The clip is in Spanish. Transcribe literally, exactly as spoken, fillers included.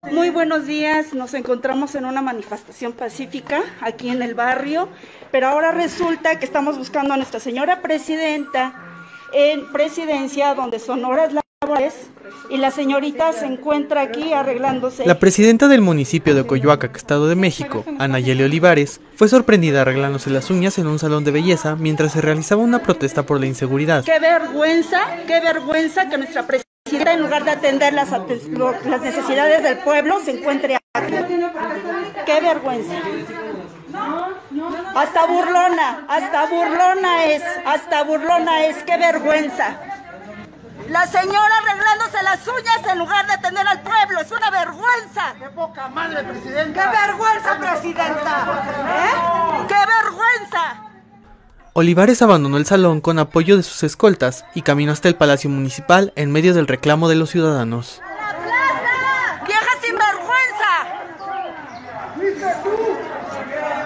Muy buenos días, nos encontramos en una manifestación pacífica aquí en el barrio, pero ahora resulta que estamos buscando a nuestra señora presidenta en Presidencia, donde son horas laborales, y la señorita se encuentra aquí arreglándose. La presidenta del municipio de Coyoacac, Estado de México, Anayeli Olivares, fue sorprendida arreglándose las uñas en un salón de belleza mientras se realizaba una protesta por la inseguridad. ¡Qué vergüenza, qué vergüenza que nuestra presidenta, en lugar de atender las, las necesidades del pueblo, se encuentre aquí! ¡Qué vergüenza! Hasta burlona, hasta burlona es, hasta burlona es, ¡qué vergüenza! La señora arreglándose las uñas en lugar de atender al pueblo, es una vergüenza. ¡Qué poca madre, presidenta! ¡Qué vergüenza, presidenta! ¿Eh? ¡Qué vergüenza! Olivares abandonó el salón con apoyo de sus escoltas y caminó hasta el Palacio Municipal en medio del reclamo de los ciudadanos. ¡A la plaza! ¡Vieja sinvergüenza!